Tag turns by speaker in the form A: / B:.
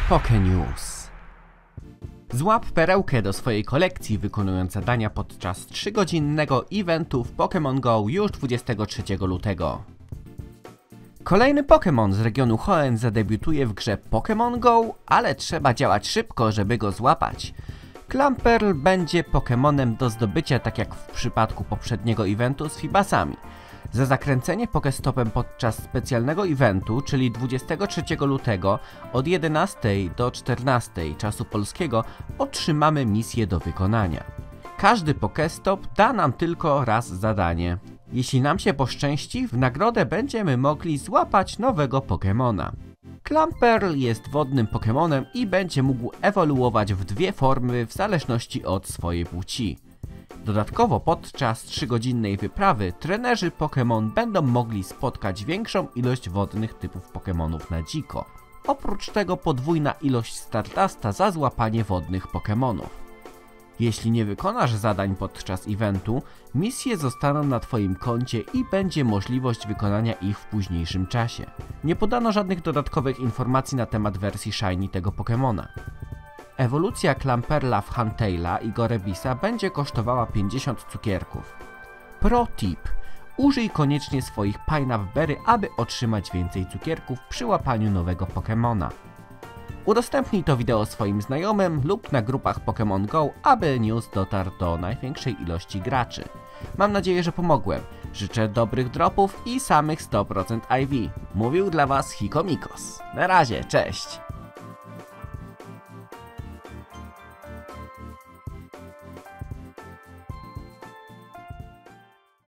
A: PokeNews. Złap perełkę do swojej kolekcji, wykonując zadania podczas 3-godzinnego eventu w Pokémon Go już 23 lutego. Kolejny Pokémon z regionu Hoenn zadebiutuje w grze Pokémon Go, ale trzeba działać szybko, żeby go złapać. Clamperl będzie Pokémonem do zdobycia, tak jak w przypadku poprzedniego eventu z Fibasami. Za zakręcenie Pokestopem podczas specjalnego eventu, czyli 23 lutego od 11 do 14 czasu polskiego, otrzymamy misję do wykonania. Każdy Pokestop da nam tylko raz zadanie. Jeśli nam się poszczęści, w nagrodę będziemy mogli złapać nowego Pokemona. Clamperl jest wodnym Pokemonem i będzie mógł ewoluować w dwie formy w zależności od swojej płci. Dodatkowo podczas 3-godzinnej wyprawy trenerzy Pokémon będą mogli spotkać większą ilość wodnych typów Pokémonów na dziko. Oprócz tego podwójna ilość Stardasta za złapanie wodnych Pokémonów. Jeśli nie wykonasz zadań podczas eventu, misje zostaną na Twoim koncie i będzie możliwość wykonania ich w późniejszym czasie. Nie podano żadnych dodatkowych informacji na temat wersji Shiny tego Pokémona. Ewolucja Clamperla w Huntaila i Gorebisa będzie kosztowała 50 cukierków. Pro tip: użyj koniecznie swoich Pineapple Berry, aby otrzymać więcej cukierków przy łapaniu nowego Pokemona. Udostępnij to wideo swoim znajomym lub na grupach Pokémon Go, aby news dotarł do największej ilości graczy. Mam nadzieję, że pomogłem. Życzę dobrych dropów i samych 100% IV. Mówił dla Was Hikomikos. Na razie, cześć!